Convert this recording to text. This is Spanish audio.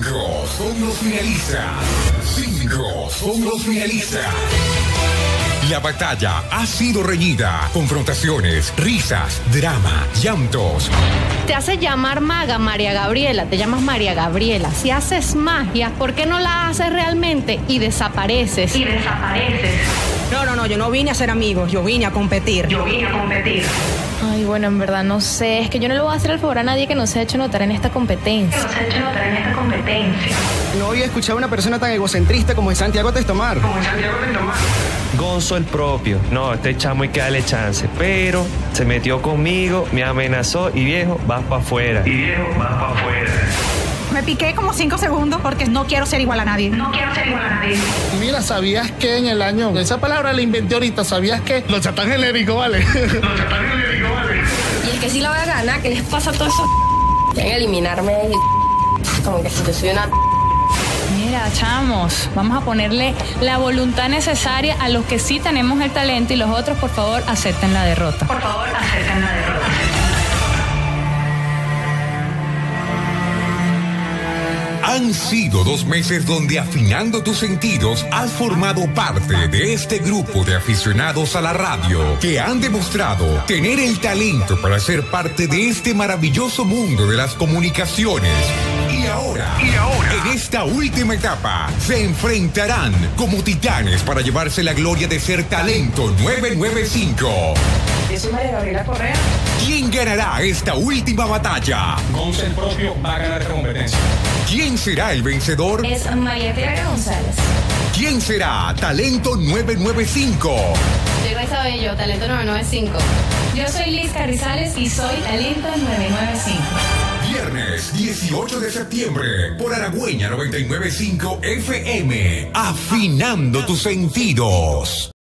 Cinco son los finalistas. 5 son los finalistas. La batalla ha sido reñida. Confrontaciones, risas, drama, llantos. Te hace llamar maga María Gabriela, te llamas María Gabriela. Si haces magia, ¿por qué no la haces realmente? Y desapareces. No, yo no vine a ser amigos, yo vine a competir. Ay, bueno, en verdad no sé. Es que yo no le voy a hacer el favor a nadie que no se ha hecho notar en esta competencia. No había escuchado a una persona tan egocentrista como es Santiago Testomar. Gonzo el propio. No, este chamo hay que darle chance. Pero se metió conmigo, me amenazó y viejo, vas para afuera. Me piqué como 5 segundos porque no quiero ser igual a nadie. Mira, ¿sabías que en el año... Esa palabra la inventé ahorita. ¿Sabías que los chatán genéricos, vale? Y es que si la voy a ganar, ¿qué les pasa a todos esos? Quieren eliminarme como que si yo soy una... Mira, chamos, vamos a ponerle la voluntad necesaria a los que sí tenemos el talento y los otros, por favor, acepten la derrota. Han sido 2 meses donde, afinando tus sentidos, has formado parte de este grupo de aficionados a la radio que han demostrado tener el talento para ser parte de este maravilloso mundo de las comunicaciones. Y ahora, en esta última etapa, se enfrentarán como titanes para llevarse la gloria de ser Talento 995. Yo soy María Gabriela Correa. ¿Quién ganará esta última batalla? Gonzo el propio va a ganar esta competencia. ¿Quién será el vencedor? Es María Teresa González. ¿Quién será Talento 995? Soy Grace Abello, Talento 995. Yo soy Liz Carrizales y soy Talento 995. Viernes 18 de septiembre por Aragüeña 995 FM. Afinando tus sentidos.